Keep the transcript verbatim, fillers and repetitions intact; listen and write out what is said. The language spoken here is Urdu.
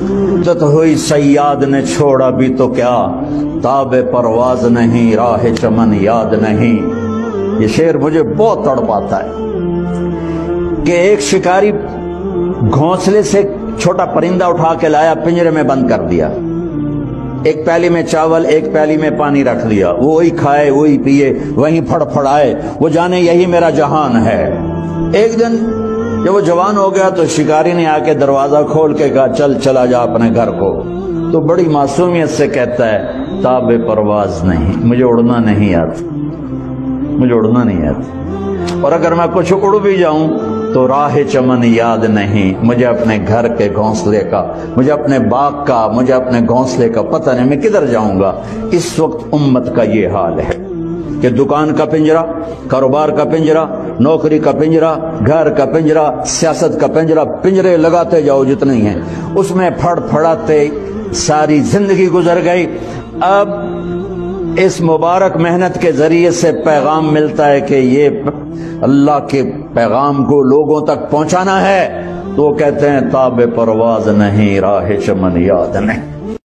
عزت ہوئی سیاد نے چھوڑا بھی تو کیا، تاب پرواز نہیں راہ چمن یاد نہیں۔ یہ شعر مجھے بہت تڑپاتا ہے کہ ایک شکاری گھونسلے سے چھوٹا پرندہ اٹھا کے لایا، پنجرے میں بند کر دیا، ایک پیالی میں چاول ایک پیالی میں پانی رکھ دیا، وہ وہی کھائے وہی پیے وہیں پھڑ پھڑائے، وہ جانے یہی میرا جہان ہے۔ ایک دن جب وہ جوان ہو گیا تو شکاری نے آ کے دروازہ کھول کے کہا چل چلا جا اپنے گھر کو، تو بڑی معصومیت سے کہتا ہے تاب پرواز نہیں، مجھے اڑنا نہیں آتا، مجھے اڑنا نہیں آتا، اور اگر میں کچھ اڑ بھی جاؤں تو راہ چمن یاد نہیں، مجھے اپنے گھر کے گھونسلے کا، مجھے اپنے باغ کا، مجھے اپنے گھونسلے کا پتہ نہیں میں کدھر جاؤں گا۔ اس وقت امت کا یہ حال ہے کہ دکان کا پنجرہ، کاروبار کا پنجرہ، نوکری کا پنجرہ، گھر کا پنجرہ، سیاست کا پنجرہ، پنجرے لگاتے جاؤ جتنے ہیں، اس میں پھڑ پھڑاتے ساری زندگی گزر گئی۔ اب اس مبارک محنت کے ذریعے سے پیغام ملتا ہے کہ یہ اللہ کے پیغام کو لوگوں تک پہنچانا ہے، تو کہتے ہیں تاب پرواز نہیں راہ چمن یاد نہیں۔